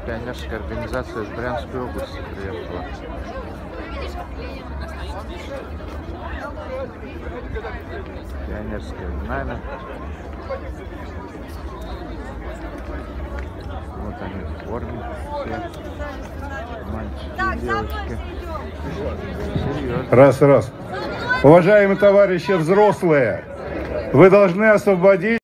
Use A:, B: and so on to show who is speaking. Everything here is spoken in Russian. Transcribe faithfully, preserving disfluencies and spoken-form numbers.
A: Пионерская организация из Брянской области приехала. Пионерское знамя. Вот они в форме все. Мальчики, девочки. Серьезно.
B: Раз, раз. Уважаемые товарищи взрослые, вы должны освободить